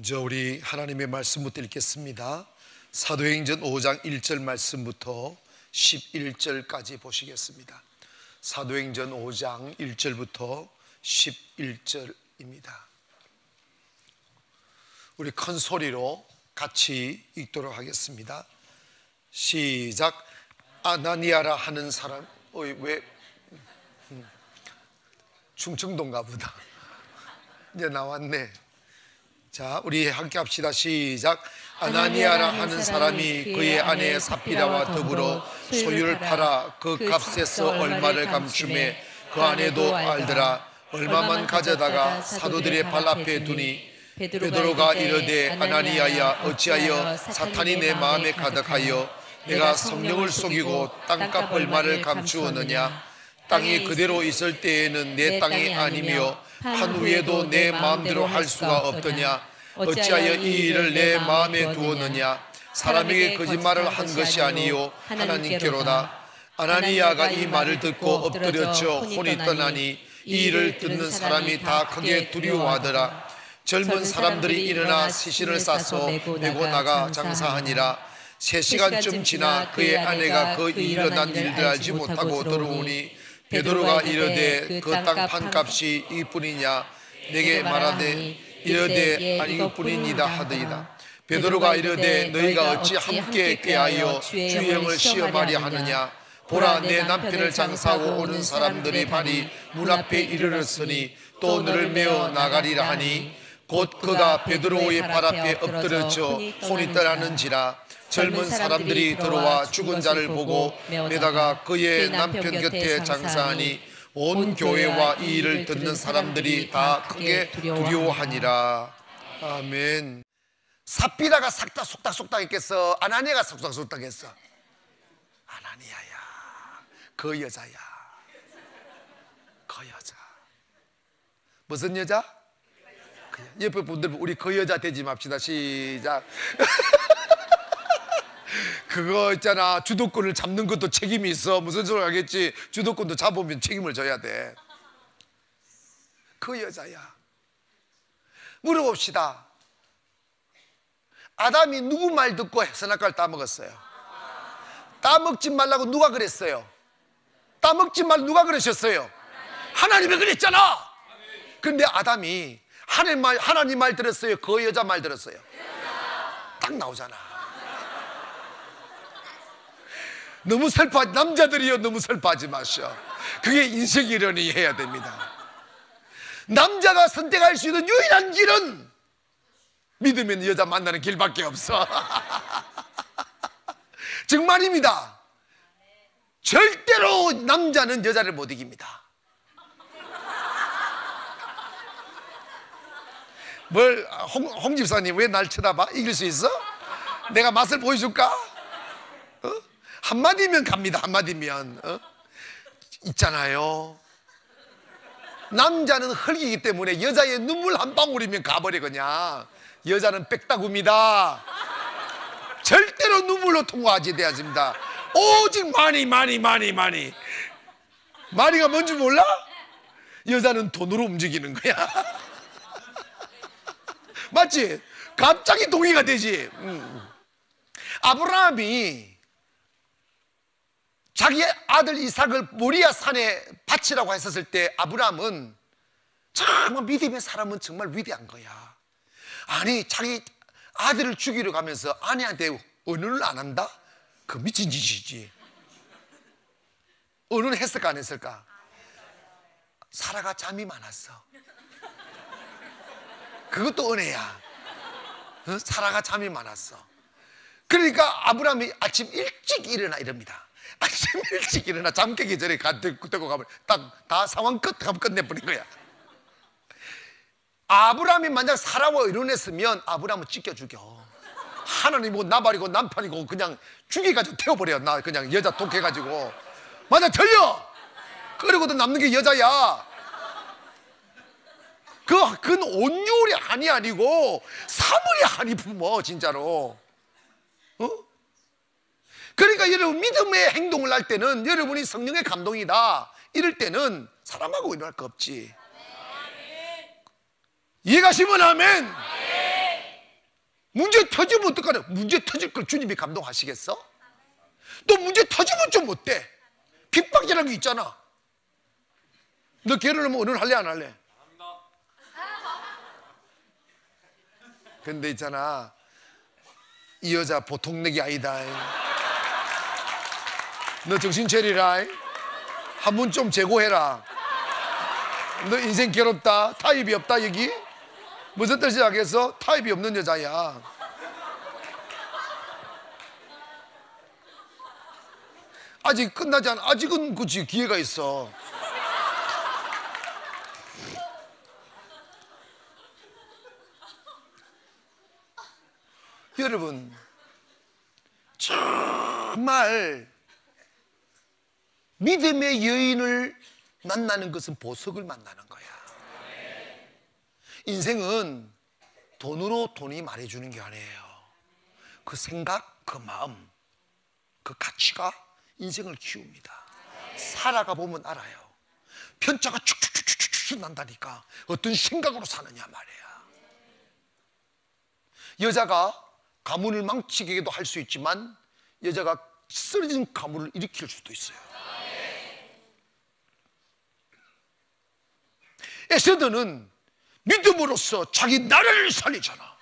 먼저 우리 하나님의 말씀부터 읽겠습니다. 사도행전 5장 1절 말씀부터 11절까지 보시겠습니다. 사도행전 5장 1절부터 11절입니다. 우리 큰 소리로 같이 읽도록 하겠습니다. 시작. 아나니아라 하는 사람, 왜 충청도인가 보다. 이제 나왔네. 자, 우리 함께 합시다. 시작. 아나니아라 하는 사람이 그의 아내 삽비라와 더불어 소유를 팔아 그 값에서 얼마를 감춤해 그 아내도 알더라. 얼마만 가져다가 사도들의 발 앞에 두니 베드로가 이르되 아나니아야, 어찌하여 사탄이 내 마음에 가득하여 내가 성령을 속이고 땅값 얼마를 감추었느냐. 땅이 그대로 있을 때에는 내 땅이 아니며 한 후에도 내 마음대로 할 수가 없더냐. 어찌하여 이 일을 내 마음에 두었느냐. 사람에게 거짓말을 한 것이 아니요 하나님께로다. 아나니아가 이 말을 듣고 엎드려져 혼이 떠나니 이 일을 듣는 사람이 다 크게 두려워하더라. 젊은 사람들이 일어나 시신을 싸서 메고 나가 장사하니라. 3시간쯤 지나 그의 아내가 그 일어난 일들 알지 못하고 들어오니 베드로가 이르되 그 땅 판값이 이뿐이냐. 내게 말하되 이르되 아니 이뿐이니이다 하더이다. 베드로가 이르되 너희가 어찌 함께 꾀하여 주의 영을 시험하려 하느냐. 보라, 내 남편을 장사하고 오는 사람들의 발이 문 앞에 이르렀으니 또 너를 메어 나가리라 하니 곧 그가 베드로의 발 앞에 엎드려져 혼이 떠나는지라. 젊은 사람들이 들어와 죽은 자를 보고 매다가 그의 남편 곁에 장사하니 온 교회와 이 일을 듣는 사람들이 다 크게 두려워하니라. 아멘. 삽비라가 속닥속닥 했겠어? 아나니아가 속닥속닥 했어? 아나니아야, 그 여자야. 그 여자. 무슨 여자? 옆에 분들 우리 그 여자 되지 맙시다. 시작. 그거 있잖아, 주도권을 잡는 것도 책임이 있어. 무슨 소리 하겠지. 주도권도 잡으면 책임을 져야 돼. 그 여자야. 물어봅시다. 아담이 누구 말 듣고 선악과를 따먹었어요? 따먹지 말라고 누가 그랬어요? 따먹지 말라고 누가 그러셨어요? 하나님이 그랬잖아. 그런데 아담이 하나님 말 들었어요? 그 여자 말 들었어요? 딱 나오잖아. 너무 슬퍼하지, 남자들이요, 너무 슬퍼하지 마셔. 그게 인생 이론이 해야 됩니다. 남자가 선택할 수 있는 유일한 길은 믿으면 여자 만나는 길밖에 없어. 정말입니다. 절대로 남자는 여자를 못 이깁니다. 홍 집사님 왜 날 쳐다봐? 이길 수 있어? 내가 맛을 보여줄까? 한마디면 갑니다. 한마디면. 있잖아요, 남자는 흙이기 때문에 여자의 눈물 한 방울이면 가버려. 그냥 여자는 빽다구입니다. 절대로 눈물로 통과하지 되었습니다. 오직 마니가 뭔지 몰라? 여자는 돈으로 움직이는 거야. 맞지? 갑자기 동의가 되지. 아브라함이 자기 아들 이삭을 모리아 산에 바치라고 했었을 때 아브라함은 정말 믿음의 사람은 정말 위대한 거야. 아니, 자기 아들을 죽이러 가면서 아내한테 언어를 안 한다? 그 미친 짓이지. 언어는 했을까 안 했을까? 사라가 잠이 많았어. 그것도 은혜야. 사라가 잠이 많았어. 그러니까 아브라함이 아침 일찍 일어나 이럽니다. 아침 일찍 일어나 잠 깨기 전에 데리고 가면 딱 다 상황 하면 끝내버린 거야. 아브라함이 만약 사라와 의논했으면 아브라함은 찢겨 죽여. 하나님 뭐 나발이고 남편이고 그냥 죽여가지고 태워버려. 나 그냥 여자 독해가지고. 맞아, 틀려. 그리고도 남는 게 여자야. 그건 온유울이 한이 아니고 사물이 한이 품어, 진짜로. 그러니까 여러분, 믿음의 행동을 할 때는 여러분이 성령의 감동이다 이럴 때는 사람하고 의논할 거 없지. 이해가시면 아멘. 문제 터지면 어떡하냐? 문제 터질 걸 주님이 감동하시겠어? 또 문제 터지면 좀 어때? 핍박이라는 게 있잖아. 너 결혼하면 어른 할래 안 할래? 근데 있잖아, 이 여자 보통 내기 아니다. 너 정신 차리라. 한 번 좀 재고해라. 너 인생 괴롭다. 타입이 없다. 여기 무슨 뜻이 알겠어? 타입이 없는 여자야. 아직 끝나지 않아. 아직은 그치, 기회가 있어. 여러분, 정말 믿음의 여인을 만나는 것은 보석을 만나는 거야. 인생은 돈으로 돈이 말해주는 게 아니에요. 그 생각, 그 마음, 그 가치가 인생을 키웁니다. 살아가 보면 알아요. 편차가 축축축축축 난다니까. 어떤 생각으로 사느냐 말이야. 여자가 가문을 망치게도 할 수 있지만 여자가 쓰러진 가문을 일으킬 수도 있어요. 에스더는 믿음으로써 자기 나라를 살리잖아.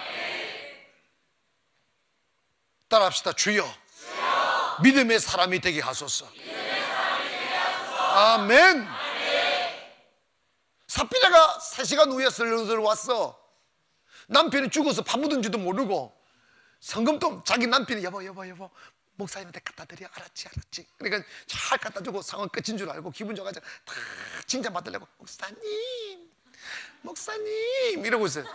따라합시다. 주여, 믿음의 사람이 되게 하소서. 아멘. 삽비라가 3시간 후에 슬슬 왔어. 남편이 죽어서 밥 묻은지도 모르고 성금도 자기 남편이 여보 목사님한테 갖다 드려. 알았지. 그러니까 잘 갖다 주고 상황 끝인 줄 알고 기분 좋아가지고 다 칭찬받으려고 목사님 이러고 있어요.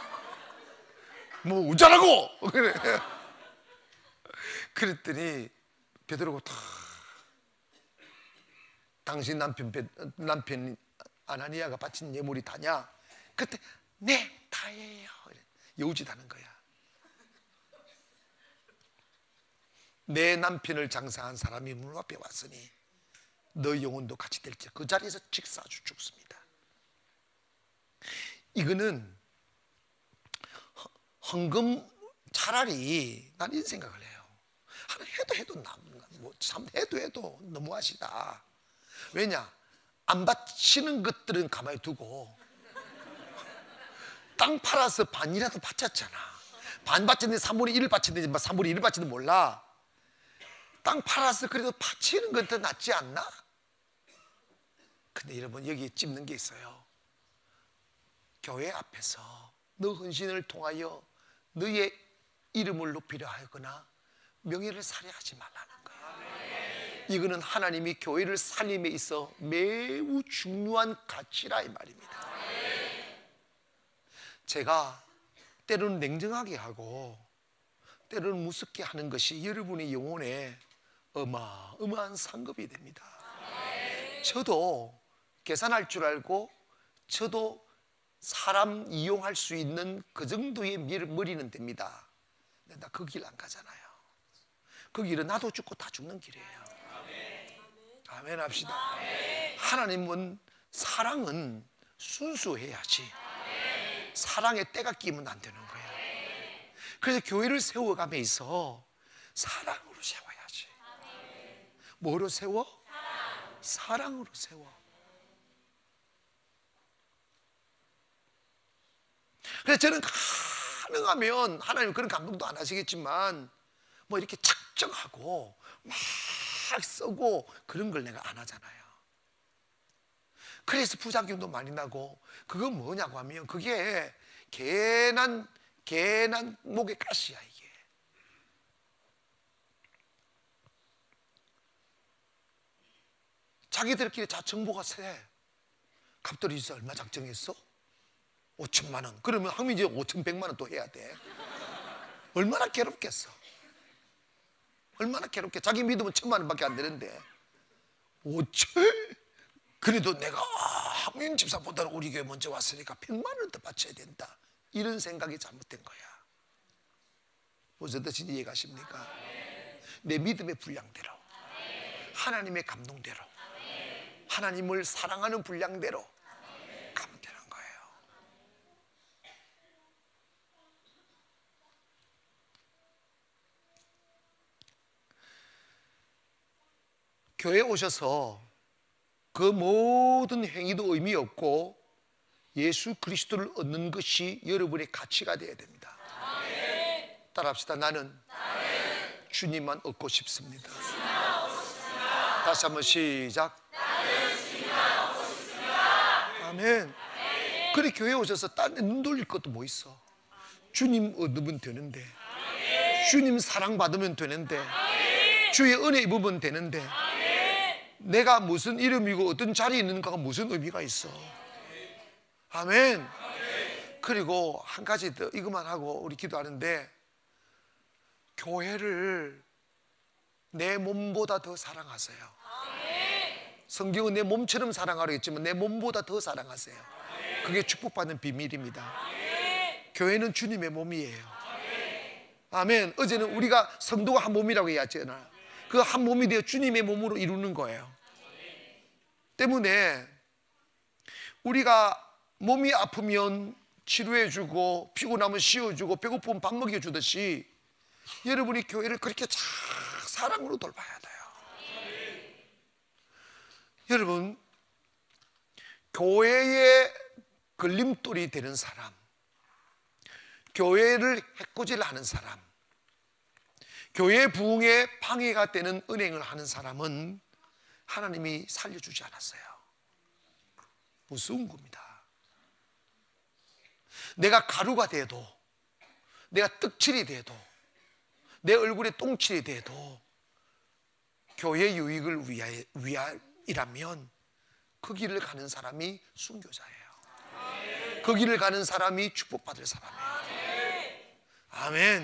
뭐 어쩌라고 그래. 그랬더니 베드로가 다 당신 남편 아나니아가 바친 예물이 다냐? 그때 네 다예요. 여우짓하는 거야. 내 남편을 장사한 사람이 문 앞에 왔으니 너 영혼도 같이 될지. 그 자리에서 직사주 죽습니다. 이거는 헌금, 차라리 난 이런 생각을 해요. 해도 참 해도 너무하시다. 왜냐? 안 바치는 것들은 가만히 두고 땅 팔아서 반이라도 바쳤잖아. 반 바쳤는데 3분의 1을 바쳤는지 3분의 1을 바쳤는지 몰라. 땅 팔아서 그래도 바치는 건 더 낫지 않나? 근데 여러분, 여기 찝는 게 있어요. 교회 앞에서 너 헌신을 통하여 너의 이름을 높이려 하거나 명예를 살해하지 말라는 거예요. 이거는 하나님이 교회를 살림에 있어 매우 중요한 가치라 이 말입니다. 제가 때로는 냉정하게 하고 때로는 무섭게 하는 것이 여러분의 영혼에 어마어마한 상급이 됩니다. 저도 계산할 줄 알고 저도 사람 이용할 수 있는 그 정도의 머리는 됩니다. 근데 나 그 길 안 가잖아요. 그 길은 나도 죽고 다 죽는 길이에요. 아멘 합시다. 하나님은 사랑은 순수해야지 사랑에 때가 끼면 안 되는 거예요. 그래서 교회를 세워가면서 사랑으로 세워야지. 뭐로 세워? 사랑으로 세워. 그래서 저는 가능하면 하나님 그런 감동도 안 하시겠지만 뭐 이렇게 작정하고 막 쓰고 그런 걸 내가 안 하잖아요. 그래서 부작용도 많이 나고. 그건 뭐냐고 하면 그게 괜한 목의 가시야. 이게 자기들끼리 다 정보가 세. 갑돌이서 얼마 작정했어? 5천만 원. 그러면 항민이 5,100만 원 또 해야 돼. 얼마나 괴롭겠어. 얼마나 괴롭게. 자기 믿으면 1,000만 원밖에 안 되는데 5천. 그래도 내가 항민 집사보다는 우리 교회 먼저 왔으니까 100만 원 더 바쳐야 된다. 이런 생각이 잘못된 거야. 무슨 뜻인지 이해가십니까? 내 믿음의 분량대로, 하나님의 감동대로, 하나님을 사랑하는 분량대로 가면 되는 거예요. 교회에 오셔서 그 모든 행위도 의미 없고 예수 그리스도를 얻는 것이 여러분의 가치가 되어야 됩니다. 따라합시다. 나는 주님만 얻고 싶습니다. 다시 한번 시작. 아멘. 그래 교회에 오셔서 딴 데 눈 돌릴 것도 뭐 있어. 주님 얻으면 되는데, 주님 사랑받으면 되는데, 주의 은혜 입으면 되는데, 내가 무슨 이름이고 어떤 자리에 있는가가 무슨 의미가 있어. 아멘. 그리고 한 가지 더 이것만 하고 우리 기도하는데, 교회를 내 몸보다 더 사랑하세요. 성경은 내 몸처럼 사랑하라고 했지만 내 몸보다 더 사랑하세요. 그게 축복받는 비밀입니다. 교회는 주님의 몸이에요. 아멘. 어제는 우리가 성도가 한 몸이라고 얘기했잖아요. 그 한 몸이 되어 주님의 몸으로 이루는 거예요. 때문에 우리가 몸이 아프면 치료해주고 피곤하면 씌워주고 배고프면 밥 먹여주듯이 여러분이 교회를 그렇게 잘 사랑으로 돌봐야 돼요. 여러분, 교회의 걸림돌이 되는 사람, 교회를 해코지하는 사람, 교회 부흥에 방해가 되는 은행을 하는 사람은 하나님이 살려주지 않았어요. 무서운 겁니다. 내가 가루가 돼도, 내가 떡칠이 돼도, 내 얼굴에 똥칠이 돼도 교회 유익을 위하이라면 그 길을 가는 사람이 순교자예요. 그 길을 가는 사람이 축복받을 사람이에요. 아멘.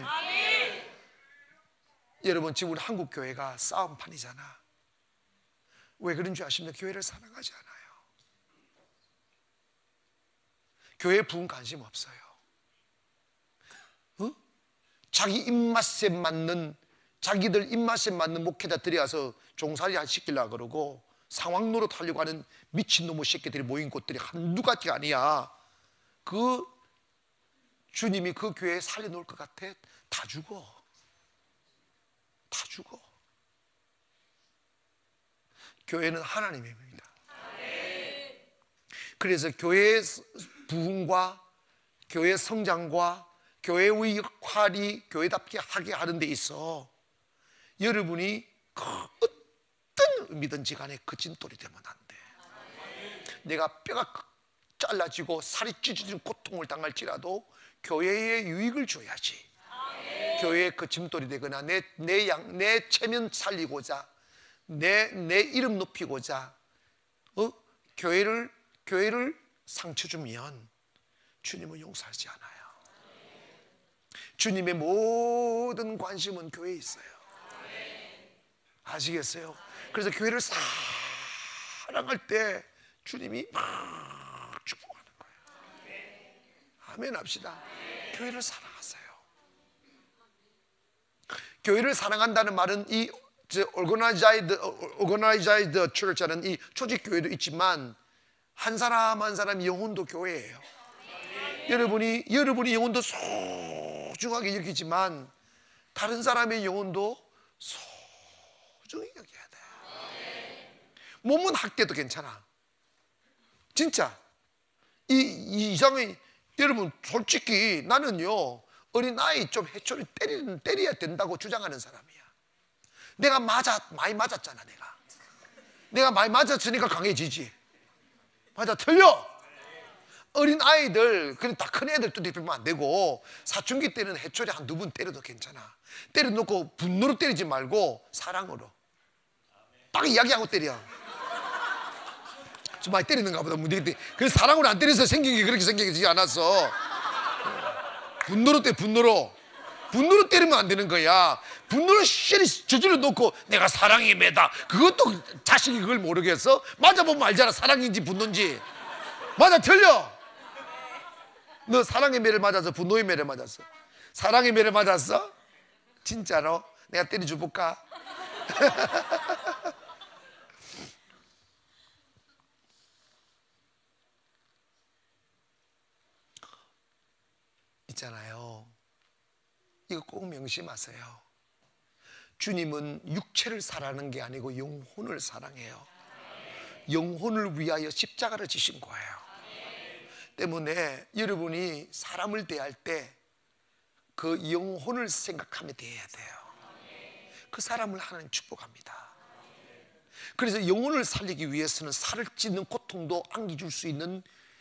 여러분, 지금 우리 한국 교회가 싸움판이잖아. 왜 그런 줄 아십니까? 교회를 사랑하지 않아요. 교회 부흥 관심 없어요. 자기 입맛에 맞는, 자기들 입맛에 맞는 목회자 들여와서 종살이 시키려고 그러고 상황 노릇하려고 하는 미친놈의 새끼들이 모인 곳들이 한두 가지가 아니야. 그 주님이 그 교회에 살려놓을 것 같아? 다 죽어. 다 죽어. 교회는 하나님의 힘입니다. 그래서 교회의 부흥과 교회 성장과 교회의 역할이 교회답게 하게 하는 데 있어 여러분이 어떤 의미든지 간에 거짓돌이 되면 안 돼. 내가 뼈가 잘라지고 살이 찢어지는 고통을 당할지라도 교회에 유익을 줘야지. 교회에 거침돌이 되거나 내 체면 살리고자 내 이름 높이고자 교회를 상처 주면 주님은 용서하지 않아요. 주님의 모든 관심은 교회에 있어요. 아시겠어요? 그래서 교회를 사랑할 때 주님이 막 축복하는 거예요. 아멘 합시다. 교회를 사랑하세요. 교회를 사랑한다는 말은 이 organized church라는 이 조직 교회도 있지만 한 사람 한 사람 영혼도 교회예요. 여러분이 영혼도 소중하게 여기지만 다른 사람의 영혼도 소중히 여겨야 돼요. 몸은 학대도 괜찮아. 진짜 이상의 여러분, 솔직히 나는요 어린아이 좀 해초리 때려야 된다고 주장하는 사람이야. 내가 많이 맞았잖아. 내가 많이 맞았으니까 강해지지. 맞아, 틀려. 어린 아이들, 그냥 다 큰 애들 또 대표면 안 되고 사춘기 때는 해초리 한두 번 때려도 괜찮아. 때려놓고 분노로 때리지 말고 사랑으로 딱 이야기하고 때려. 좀 많이 때리는가 보다. 그래서 사랑으로 안 때려서 생긴 게 그렇게 생기지 않았어. 분노로 때려. 분노로 때리면 안 되는 거야. 분노를 시리 저질러 놓고 내가 사랑에 매다, 그것도 자식이 그걸 모르겠어? 맞아보면 알잖아. 사랑인지 분노인지. 맞아, 틀려. 너 사랑의 매를 맞았어? 분노의 매를 맞았어? 사랑의 매를 맞았어? 진짜로? 내가 때려줘 볼까? 있잖아요, 이거 꼭 명심하세요. 주님은 육체를 사랑하는 게 아니고 영혼을 사랑해요. 영혼을 위하여 십자가를 지신 거예요. 때문에 여러분이 사람을 대할 때 그 영혼을 생각하며 대해야 돼요. 그 사람을 하나님 축복합니다. 그래서 영혼을 살리기 위해서는 살을 찢는 고통도 안겨줄 수 있는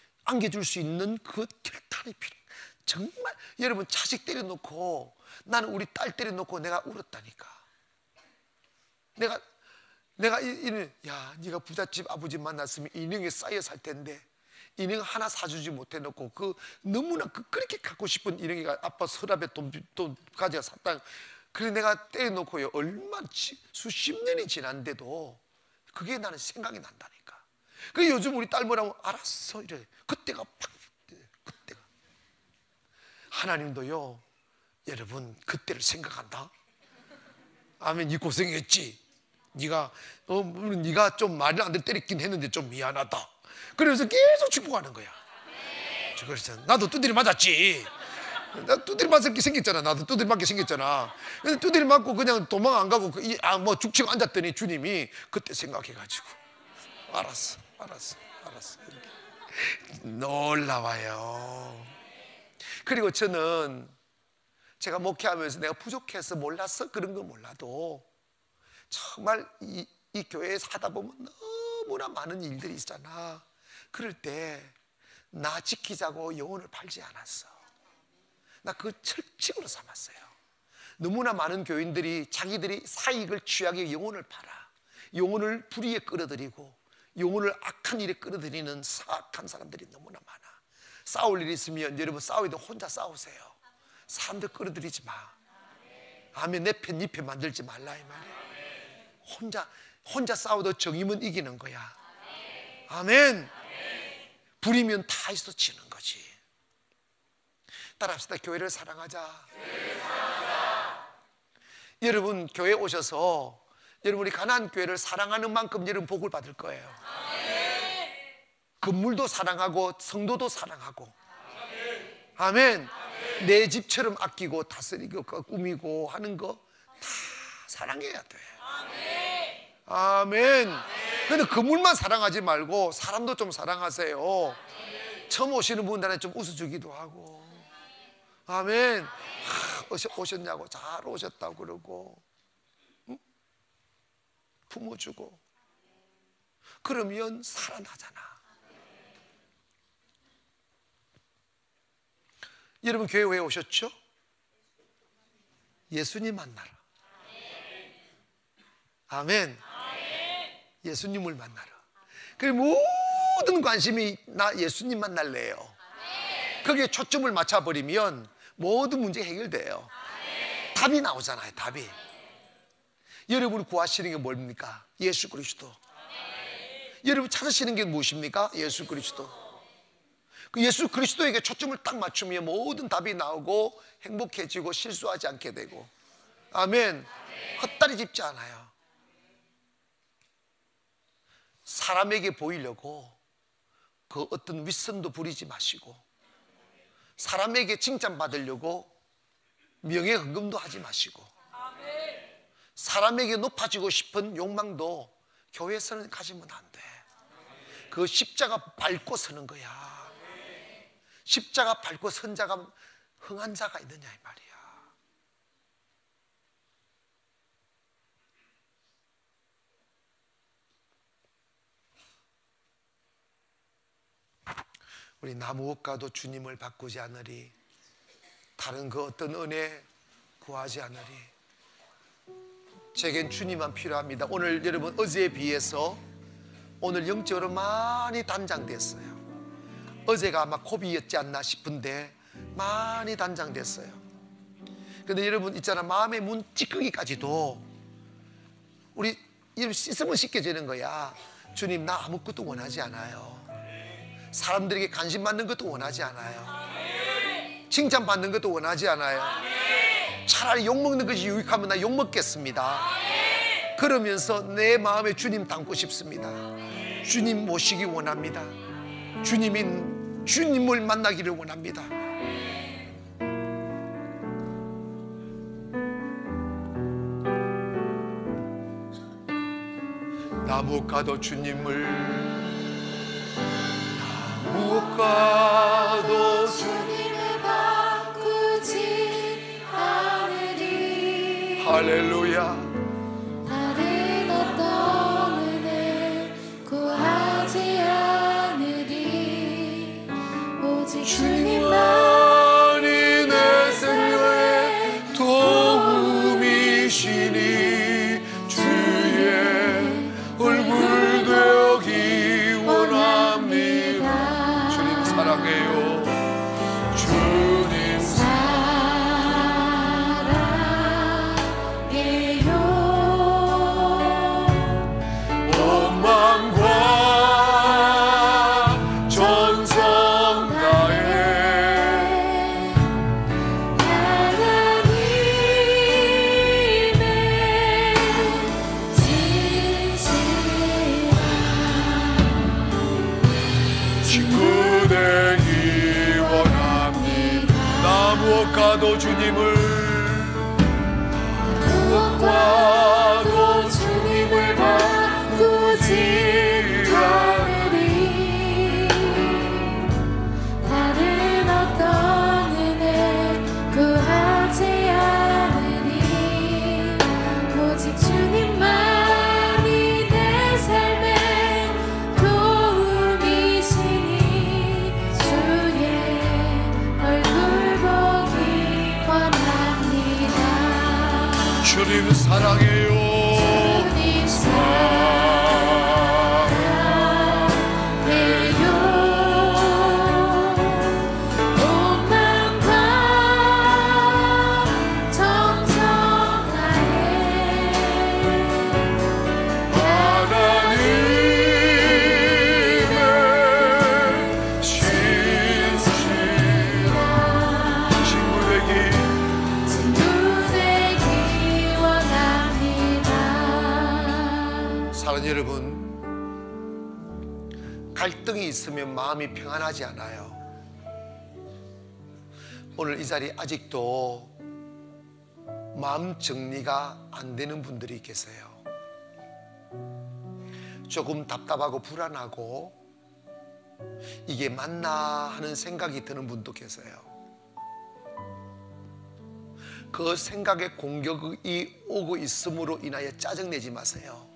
그 결단이 필요해요. 정말 여러분, 자식 때려놓고, 나는 우리 딸 때려놓고 내가 울었다니까. 내가 야, 네가 부잣집 아버지 만났으면 인형에 쌓여 살 텐데 인형 하나 사주지 못해놓고 너무나 그렇게 갖고 싶은 인형이가 아빠 서랍에 돈 가져가 샀다. 그래 내가 때려놓고요, 수십 년이 지났는데도 그게 나는 생각이 난다니까. 그래 요즘 우리 딸 뭐라고, 알았어 이래. 그때가 하나님도요, 여러분 그때를 생각한다. 아멘. 네 고생했지. 네가 좀 말을 안 될 때렸긴 했는데 좀 미안하다. 그래서 계속 축복하는 거야. 그래서 나도 두드려 맞았지. 나 두드려 맞게 생겼잖아. 나도 두드려 맞게 생겼잖아. 근데 두드려 맞고 그냥 도망 안 가고 뭐 죽치고 앉았더니 주님이 그때 생각해가지고 알았어. 놀라워요. 그리고 저는 제가 목회하면서 내가 부족해서 몰랐어 그런 거 몰라도 정말 이 교회에서 하다 보면 너무나 많은 일들이 있잖아. 그럴 때 나 지키자고 영혼을 팔지 않았어. 나 그걸 철칙으로 삼았어요. 너무나 많은 교인들이 자기들이 사익을 취하기 위해 영혼을 팔아. 영혼을 불의에 끌어들이고 영혼을 악한 일에 끌어들이는 사악한 사람들이 너무나 많아. 싸울 일이 있으면 여러분 싸우기도 혼자 싸우세요. 사람들 끌어들이지 마. 아멘. 내 편, 네 편 만들지 말라 이 말이에요. 혼자 싸워도 정의면 이기는 거야. 아멘. 불이면 다 있어 지는 거지. 따라합시다. 교회를 사랑하자. 여러분 교회 오셔서 여러분이 가나안 교회를 사랑하는 만큼 여러분 복을 받을 거예요. 건물도 사랑하고 성도도 사랑하고. 아멘. 내 집처럼 아끼고 다스리고 꾸미고 하는 거 다 사랑해야 돼. 아멘. 근데 건물만 사랑하지 말고 사람도 좀 사랑하세요. 처음 오시는 분들한테 좀 웃어주기도 하고. 아멘. 오셨냐고, 잘 오셨다고 그러고, 응? 품어주고. 그러면 살아나잖아. 여러분 교회 왜 오셨죠? 예수님 만나러. 아멘. 예수님을 만나러. 그 모든 관심이 나 예수님 만날래요. 거기에 초점을 맞춰버리면 모든 문제 해결돼요. 답이 나오잖아요. 답이. 여러분을 구하시는 게 뭡니까? 예수 그리스도. 여러분 찾으시는 게 무엇입니까? 예수 그리스도. 그 예수 그리스도에게 초점을 딱 맞추면 모든 답이 나오고 행복해지고 실수하지 않게 되고. 아멘. 헛다리 짚지 않아요. 사람에게 보이려고 그 어떤 윗선도 부리지 마시고, 사람에게 칭찬받으려고 명예흥금도 하지 마시고, 사람에게 높아지고 싶은 욕망도 교회에서는 가지면 안 돼. 그 십자가 밟고 서는 거야. 십자가 밟고 선 자가 흥한 자가 있느냐 이 말이야. 우리 나 무엇과도 주님을 바꾸지 않으리. 다른 그 어떤 은혜 구하지 않으리. 제겐 주님만 필요합니다. 오늘 여러분 어제에 비해서 오늘 영적으로 많이 단장됐어요. 어제가 아마 고비였지 않나 싶은데 많이 단장됐어요. 근데 여러분 있잖아, 마음의 문 찌끄기까지도 우리 씻으면 씻겨지는 거야. 주님 나 아무것도 원하지 않아요. 사람들에게 관심 받는 것도 원하지 않아요. 칭찬받는 것도 원하지 않아요. 차라리 욕먹는 것이 유익하면 나 욕먹겠습니다. 그러면서 내 마음에 주님 담고 싶습니다. 주님 모시기 원합니다. 주님을 만나기를 원합니다. 나 못 가도 주님을, 나 못 가도 주님을 바꾸지 않으리. 할렐루야. 다른 어떤 은혜 구하지 않으리. 오직 주님만이 내 생명의 도움이시니 주의 얼굴 되기 원합니다. 주님 사랑해요. 주님 사랑해요. 온 마음과 전성 다해 하나님의 진실한 친구 되기 원합니다. 나 무엇 가도 주님을, 무엇과도 주님을 바꾸지 않으리. 다른 어떤 은혜 구하지 않으리. 오직 주님만이 내 삶의 도움이시니 주의 얼굴 보기 원합니다. 주님 사랑해요. 주님 사랑해요. 온 마음과 정성 다해 하나님의 신실한 친구 되기, 친구 되기 원합니다. 사랑하는 여러분, 갈등이 있으면 마음이 평안하지 않아요. 오늘 이 자리에 아직도 마음 정리가 안 되는 분들이 계세요. 조금 답답하고 불안하고 이게 맞나 하는 생각이 드는 분도 계세요. 그 생각에 공격이 오고 있음으로 인하여 짜증내지 마세요.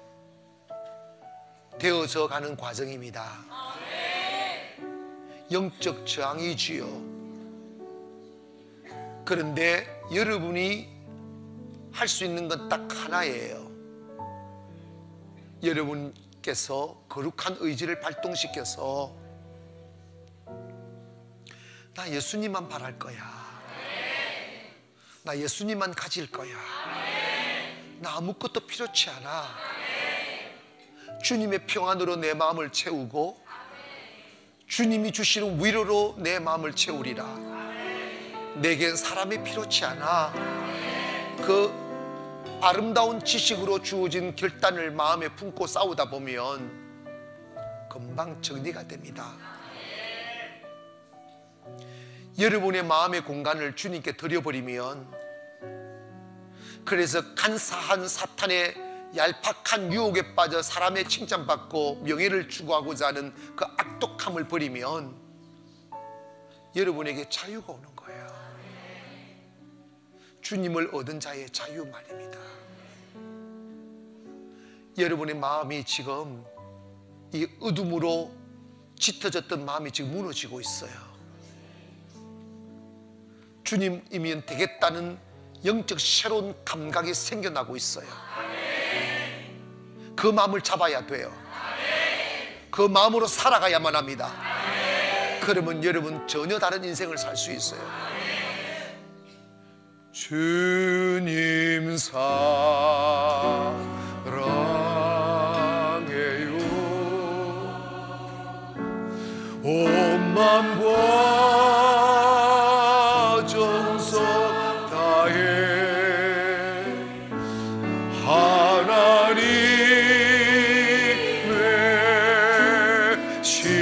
되어져 가는 과정입니다. 영적 저항이지요. 그런데 여러분이 할 수 있는 건 딱 하나예요. 여러분께서 거룩한 의지를 발동시켜서 나 예수님만 바랄 거야. 나 예수님만 가질 거야. 나 아무것도 필요치 않아. 주님의 평안으로 내 마음을 채우고 주님이 주시는 위로로 내 마음을 채우리라. 내겐 사람이 필요치 않아. 그 아름다운 지식으로 주어진 결단을 마음에 품고 싸우다 보면 금방 정리가 됩니다. 여러분의 마음의 공간을 주님께 드려버리면, 그래서 간사한 사탄의 얄팍한 유혹에 빠져 사람의 칭찬받고 명예를 추구하고자 하는 그 악독함을 버리면 여러분에게 자유가 오는 거예요. 주님을 얻은 자의 자유 말입니다. 여러분의 마음이 지금 이 어둠으로 짙어졌던 마음이 지금 무너지고 있어요. 주님이면 되겠다는 영적 새로운 감각이 생겨나고 있어요. 그 마음을 잡아야 돼요. 그 마음으로 살아가야만 합니다. 그러면 여러분 전혀 다른 인생을 살 수 있어요. 주님 사랑해요. 온 마음과 전성 다해 하나님의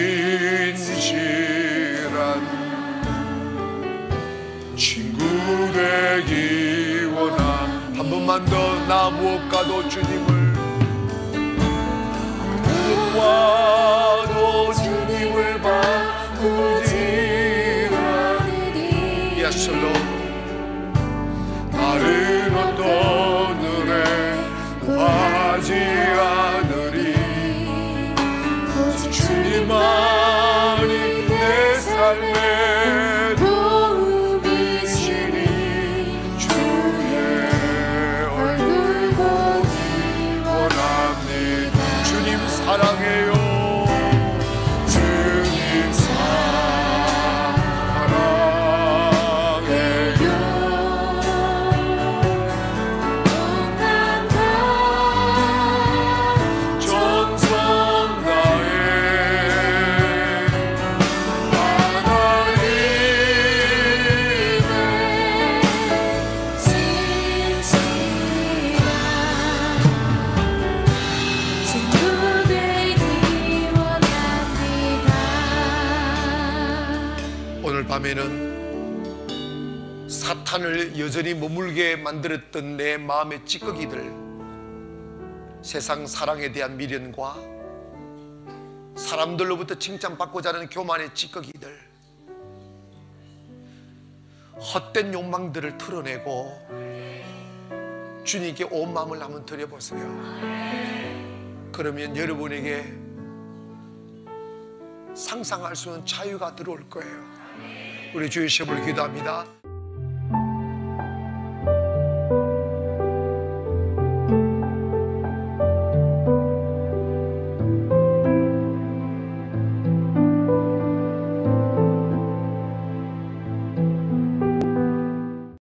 신실한 친구 되기 원함. 한 번만 더 나 무엇 가도 주님을, 나도 주님을 바꾸지 않으리. Yes, Lord. 다른 어떤 은혜 구하지 않으리. 오직 주님만이 내 삶의 도움이시니 주의 얼굴 보기 원합니다. 주님 사랑해요. 주님 사랑해요. 정성 다해 하나님의 진실한 친구 되기 원합니다. 오늘 밤에는 사탄을 여전히 머물게 만들었던 내 마음의 찌꺼기들, 세상 사랑에 대한 미련과 사람들로부터 칭찬받고자 하는 교만의 찌꺼기들, 헛된 욕망들을 털어내고 주님께 온 마음을 한번 드려보세요. 그러면 여러분에게 상상할 수 없는 자유가 들어올 거예요. 우리 주의 시험을 기도합니다.